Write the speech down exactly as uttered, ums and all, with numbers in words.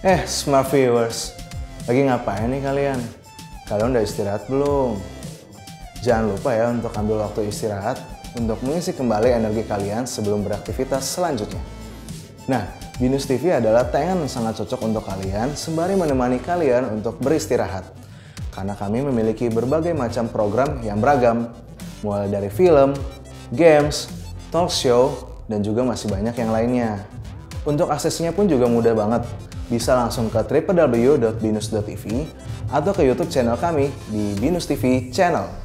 Eh, smart viewers, lagi ngapain nih kalian? Kalian udah istirahat belum? Jangan lupa ya untuk ambil waktu istirahat untuk mengisi kembali energi kalian sebelum beraktivitas selanjutnya. Nah, Binus T V adalah tayangan yang sangat cocok untuk kalian sembari menemani kalian untuk beristirahat. Karena kami memiliki berbagai macam program yang beragam, mulai dari film, games, talk show, dan juga masih banyak yang lainnya. Untuk aksesnya pun juga mudah banget. Bisa langsung ke w w w dot binus dot t v atau ke YouTube channel kami di Binus T V Channel.